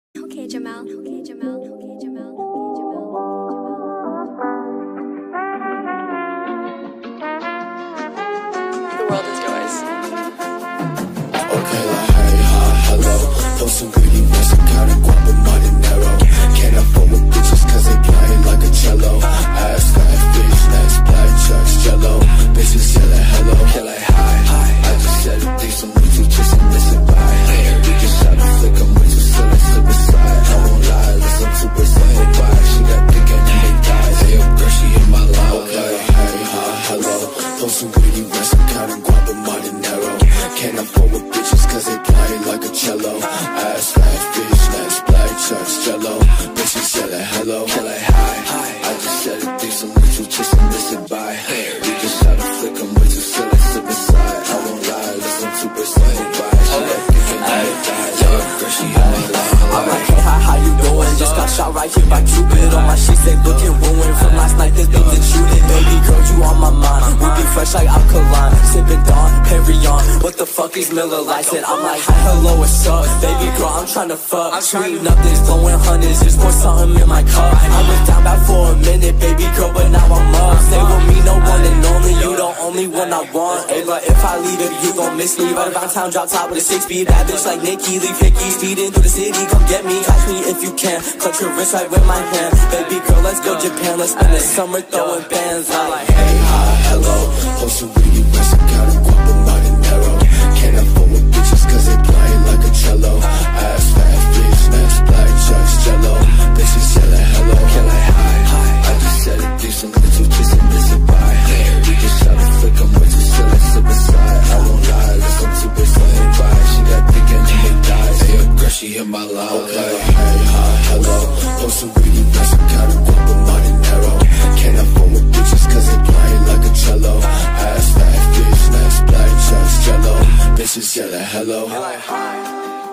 Okay, Jamal. Okay, Jamal. Okay, Jamal. The world is yours. Okay, like hey, hi, hello. Those some greedy ones, some kind of guapa, money narrow. Can't afford with bitches cause they playing like a cello. Ass fat, fish, nuts, black chucks, jello. Bitches yelling hello, okay, like hi. I just said a thing, some little just and listen by. We just shot a flick, I'm way too silly, slip aside. I won't lie, listen to her say bye. She got thick and they thighs. Hey, up girl, she in my line. Okay, hey, hi, hello. Those some greedy ones, some kind of guapa, money narrow. Can't afford with bitches cause they playing like a cello. Ass fat, fish, nuts, black chucks, jello. Bitches yelling hello, okay, like hi. I just said a thing, some little just and listen by. We just shot a flick, I'm way too silly, slip aside. I won't lie, listen to her say bye. She got thick and they thighs. Hey, up girl, she in my line. I'm like, hey, hi, how you doing? Just got shot right here by Cupid. On my sheets, they looking ruined from last night, this bitch been shooting. Baby girl, you on my mind. We be fresh like alkaline, sipping Dawn, Perignon. What the fuck is Miller Lights? And I'm like, hi, hello, what's up? Baby girl, I'm tryna fuck. Tweeting up this blowing hundreds, just pour something in my cup. I was down back for a minute, baby girl, but now I'm up. Stay with me, no one and only, you the only one I want. Hey, but if I leave it, you gon' miss me. Right around town, drop top with a 6-speed. Bad bitch like Nikki, leave hickey, speeding through the city, come get me. Catch me if you can, clutch your wrist right with my hand. Baby girl, let's go Japan, let's spend the summer throwing bands. I'm like, hey, hi, hello. Those some greedy ones, some kind of guapa, money narrow. Can't afford with bitches cause they playing like a cello. Ass fat, fish, nuts, black chucks, jello. Bitches yelling hello, okay, like hi. I just said a thing, some little just and listen by. We just shot a flick, I'm way too silly, slip aside. I won't lie, listen to her say bye. She got thick and they thighs. Hey, up girl, she in my line. Okay, hey, hi, hello. Those some greedy ones, some kind of guapa, money narrow. Can't afford with bitches cause they playing like a cello. Ass fat, fish, nuts, black chucks, jello. Bitches yelling hello. like, hi.